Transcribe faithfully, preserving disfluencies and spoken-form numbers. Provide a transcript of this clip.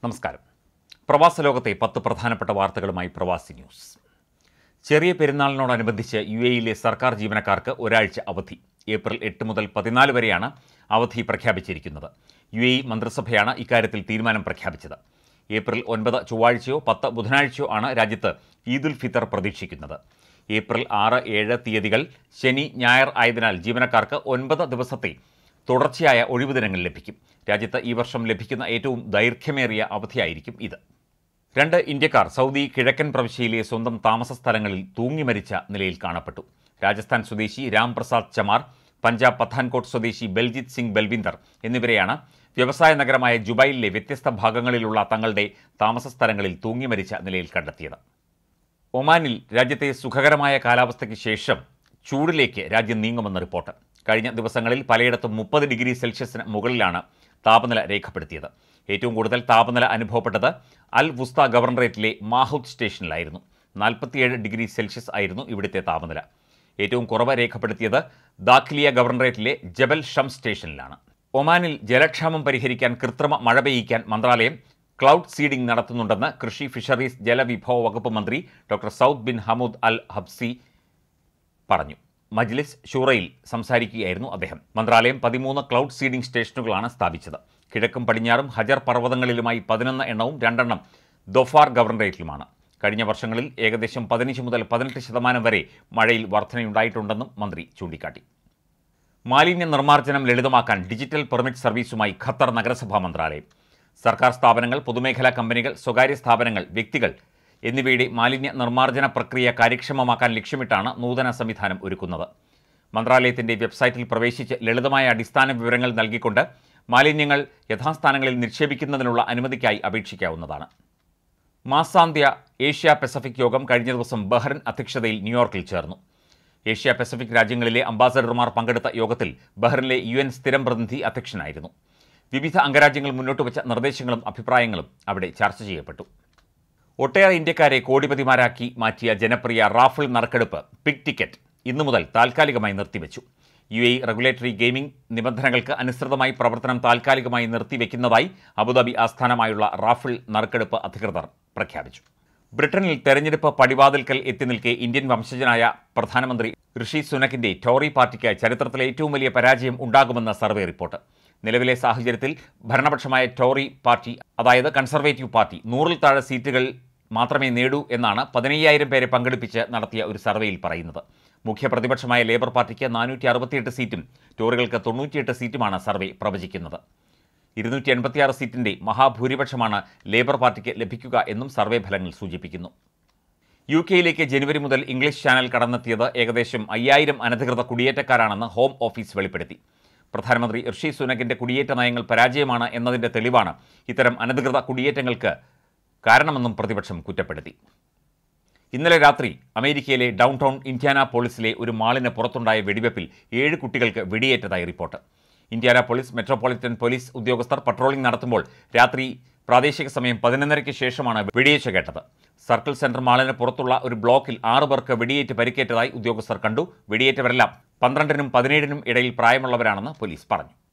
നമസ്കാരം. പ്രവാസ ലോകത്തെ പത്ത് പ്രധാനപ്പെട്ട വാർത്തകളുമായി പ്രവാസി ന്യൂസ്. ചെറിയ പെരുന്നാളിനോടനുബന്ധിച്ച് യു എയിലെ സർക്കാർ ജീവനക്കാർക്ക് ഒരാഴ്ച അവധി. ഏപ്രിൽ എട്ട് മുതൽ പതിനാല് വരെയാണ് അവധി പ്രഖ്യാപിച്ചിരിക്കുന്നത്. യു എ മന്ത്രിസഭയാണ് ഇക്കാര്യത്തിൽ തീരുമാനം പ്രഖ്യാപിച്ചത്. ഏപ്രിൽ ഒൻപത് ചൊവ്വാഴ്ചയോ പത്ത് ബുധനാഴ്ചയോ ആണ് രാജ്യത്ത് ഈദുൽ ഫിത്തർ പ്രതീക്ഷിക്കുന്നത്. ഏപ്രിൽ ആറ് ഏഴ് തീയതികൾ ശനി ഞായർ ആയതിനാൽ ജീവനക്കാർക്ക് ഒൻപത് ദിവസത്തെ തുടർച്ചയായ ഒഴിവു ദിനങ്ങൾ ലഭിക്കും. രാജ്യത്ത് ഈ വർഷം ലഭിക്കുന്ന ഏറ്റവും ദൈർഘ്യമേറിയ അവധിയായിരിക്കും ഇത്. രണ്ട് ഇന്ത്യക്കാർ സൗദി കിഴക്കൻ പ്രവിശ്യയിലെ സ്വന്തം താമസ സ്ഥലങ്ങളിൽ തൂങ്ങിമരിച്ച നിലയിൽ കാണപ്പെട്ടു. രാജസ്ഥാൻ സ്വദേശി രാംപ്രസാദ് ചമാർ, പഞ്ചാബ് പത്താൻകോട്ട് സ്വദേശി ബൽജിത് സിംഗ് ബൽവിന്ദർ എന്നിവരെയാണ് വ്യവസായ നഗരമായ ജുബൈലിലെ വ്യത്യസ്ത ഭാഗങ്ങളിലുള്ള തങ്ങളുടെ താമസ സ്ഥലങ്ങളിൽ തൂങ്ങിമരിച്ച നിലയിൽ കണ്ടെത്തിയത്. ഒമാനിൽ രാജ്യത്തെ സുഖകരമായ കാലാവസ്ഥയ്ക്ക് ശേഷം ചൂടിലേക്ക് രാജ്യം നീങ്ങുമെന്ന് റിപ്പോർട്ട്. കഴിഞ്ഞ ദിവസങ്ങളിൽ പലയിടത്തും മുപ്പത് ഡിഗ്രി സെൽഷ്യസിന് മുകളിലാണ് താപനില രേഖപ്പെടുത്തിയത്. ഏറ്റവും കൂടുതൽ താപനില അനുഭവപ്പെട്ടത് അൽ വുസ്ത ഗവർണറേറ്റിലെ മാഹൂദ് സ്റ്റേഷനിലായിരുന്നു. നാൽപ്പത്തിയേഴ് ഡിഗ്രി സെൽഷ്യസ് ആയിരുന്നു ഇവിടുത്തെ താപനില. ഏറ്റവും കുറവ് രേഖപ്പെടുത്തിയത് ദാഖിലിയ ഗവർണറേറ്റിലെ ജബൽ ഷം സ്റ്റേഷനിലാണ്. ഒമാനിൽ ജലക്ഷാമം പരിഹരിക്കാൻ കൃത്രിമ മഴ പെയ്യിക്കാൻ മന്ത്രാലയം ക്ലൗഡ് സീഡിംഗ് നടത്തുന്നുണ്ടെന്ന് കൃഷി, ഫിഷറീസ്, ജലവിഭവ വകുപ്പ് മന്ത്രി doctor Saud bin Hamood al Habsi പറഞ്ഞു. മജ്ലിസ് ഷൂറയിൽ സംസാരിക്കുകയായിരുന്നു അദ്ദേഹം. മന്ത്രാലയം പതിമൂന്ന് ക്ലൗഡ് സീഡിംഗ് സ്റ്റേഷനുകളാണ് സ്ഥാപിച്ചത്. കിഴക്കും പടിഞ്ഞാറും ഹജർ പർവ്വതങ്ങളിലുമായി പതിനൊന്ന് എണ്ണവും രണ്ടെണ്ണം ദൊഫാർ ഗവർണറേറ്റിലുമാണ്. കഴിഞ്ഞ വർഷങ്ങളിൽ ഏകദേശം പതിനഞ്ച് മുതൽ പതിനെട്ട് ശതമാനം വരെ മഴയിൽ വർധനയുണ്ടായിട്ടുണ്ടെന്നും മന്ത്രി ചൂണ്ടിക്കാട്ടി. മാലിന്യ നിർമ്മാർജ്ജനം ലളിതമാക്കാൻ ഡിജിറ്റൽ പെർമിറ്റ് സർവീസുമായി ഖത്തർ നഗരസഭാ മന്ത്രാലയം. സർക്കാർ സ്ഥാപനങ്ങൾ, പൊതുമേഖലാ കമ്പനികൾ, സ്വകാര്യ സ്ഥാപനങ്ങൾ, വ്യക്തികൾ എന്നിവയുടെ മാലിന്യ നിർമ്മാർജ്ജന പ്രക്രിയ കാര്യക്ഷമമാക്കാൻ ലക്ഷ്യമിട്ടാണ് നൂതന സംവിധാനം ഒരുക്കുന്നത്. മന്ത്രാലയത്തിന്റെ വെബ്സൈറ്റിൽ പ്രവേശിച്ച് ലളിതമായ അടിസ്ഥാന വിവരങ്ങൾ നൽകിക്കൊണ്ട് മാലിന്യങ്ങൾ യഥാസ്ഥാനങ്ങളിൽ നിക്ഷേപിക്കുന്നതിനുള്ള അനുമതിക്കായി അപേക്ഷിക്കാവുന്നതാണ്. മാസാന്ത്യ ഏഷ്യ പസഫിക് യോഗം കഴിഞ്ഞ ദിവസം ബഹ്റിൻ അധ്യക്ഷതയിൽ ന്യൂയോർക്കിൽ ചേർന്നു. ഏഷ്യ പസഫിക് രാജ്യങ്ങളിലെ അംബാസഡർമാർ പങ്കെടുത്ത യോഗത്തിൽ ബഹ്റിനിലെ യു എൻ സ്ഥിരം പ്രതിനിധി അധ്യക്ഷനായിരുന്നു. വിവിധ അംഗരാജ്യങ്ങൾ മുന്നോട്ട് വച്ച നിർദ്ദേശങ്ങളും അഭിപ്രായങ്ങളും അവിടെ ചർച്ച ചെയ്യപ്പെട്ടു. ഒട്ടേറെ ഇന്ത്യക്കാരെ കോടിപതിമാരാക്കി മാറ്റിയ ജനപ്രിയ റാഫിൾ നറുക്കെടുപ്പ് പിഗ് ടിക്കറ്റ് ഇന്നു മുതൽ താൽക്കാലികമായി നിർത്തിവെച്ചു. യു എ റെഗുലേറ്ററി ഗെയിമിംഗ് നിബന്ധനകൾക്ക് അനുസൃതമായി പ്രവർത്തനം താൽക്കാലികമായി നിർത്തിവെക്കുന്നതായി അബുദാബി ആസ്ഥാനമായുള്ള റാഫിൾ നറുക്കെടുപ്പ് അധികൃതർ പ്രഖ്യാപിച്ചു. ബ്രിട്ടനിൽ തെരഞ്ഞെടുപ്പ് പടിവാതിൽക്കൽ എത്തി നിൽക്കെ ഇന്ത്യൻ വംശജനായ പ്രധാനമന്ത്രി ഋഷി സുനക്കിന്റെ ടോറി പാർട്ടിക്ക് ചരിത്രത്തിലെ ഏറ്റവും വലിയ പരാജയം ഉണ്ടാകുമെന്ന സർവേ റിപ്പോർട്ട്. നിലവിലെ സാഹചര്യത്തിൽ ഭരണപക്ഷമായ ടോറി പാർട്ടി, അതായത് കൺസർവേറ്റീവ് പാർട്ടി, നൂറിൽ താഴെ സീറ്റുകൾ മാത്രമേ നേടൂ എന്നാണ് പതിനയ്യായിരം പേരെ പങ്കെടുപ്പിച്ച് നടത്തിയ ഒരു സർവേയിൽ പറയുന്നത്. മുഖ്യ പ്രതിപക്ഷമായ ലേബർ പാർട്ടിക്ക് നാനൂറ്റി അറുപത്തിയെട്ട് സീറ്റും ടോറികൾക്ക് തൊണ്ണൂറ്റിയെട്ട് സീറ്റുമാണ് സർവേ പ്രവചിക്കുന്നത്. ഇരുന്നൂറ്റി എൺപത്തിയാറ് സീറ്റിന്റെ മഹാഭൂരിപക്ഷമാണ് ലേബർ പാർട്ടിക്ക് ലഭിക്കുക എന്നും സർവേ ഫലങ്ങൾ സൂചിപ്പിക്കുന്നു. യു കെയിലേക്ക് ജനുവരി മുതൽ ഇംഗ്ലീഷ് ചാനൽ കടന്നെത്തിയത് ഏകദേശം അയ്യായിരം അനധികൃത കുടിയേറ്റക്കാരാണെന്ന് ഹോം ഓഫീസ് വെളിപ്പെടുത്തി. പ്രധാനമന്ത്രി ഋഷി സുനക്കിന്റെ കുടിയേറ്റ നയങ്ങൾ പരാജയമാണ് എന്നതിന്റെ തെളിവാണ് ഇത്തരം അനധികൃത കുടിയേറ്റങ്ങൾക്ക് കാരണമെന്നും പ്രതിപക്ഷം കുറ്റപ്പെടുത്തി. ഇന്നലെ രാത്രി അമേരിക്കയിലെ ഡൗൺ ടൗൺ ഇൻഡ്യാനാപോളിസിലെ ഒരു മാളിന് പുറത്തുണ്ടായ വെടിവെപ്പിൽ ഏഴ് കുട്ടികൾക്ക് വെടിയേറ്റതായി റിപ്പോർട്ട്. ഇൻഡ്യാനാപോളിസ് മെട്രോപൊളിറ്റൻ പോലീസ് ഉദ്യോഗസ്ഥർ പട്രോളിംഗ് നടത്തുമ്പോൾ രാത്രി പ്രാദേശിക സമയം പതിനൊന്നരയ്ക്ക് ശേഷമാണ് വെടിയേറ്റ് കേട്ടത്. സർക്കിൾ സെന്റർ മാളിന് പുറത്തുള്ള ഒരു ബ്ലോക്കിൽ ആറ് പേർക്ക് വെടിയേറ്റ് പരിക്കേറ്റതായി ഉദ്യോഗസ്ഥർ കണ്ടു. വെടിയേറ്റവരെല്ലാം പന്ത്രണ്ടിനും പതിനേഴിനും ഇടയിൽ പ്രായമുള്ളവരാണെന്ന് പോലീസ് പറഞ്ഞു.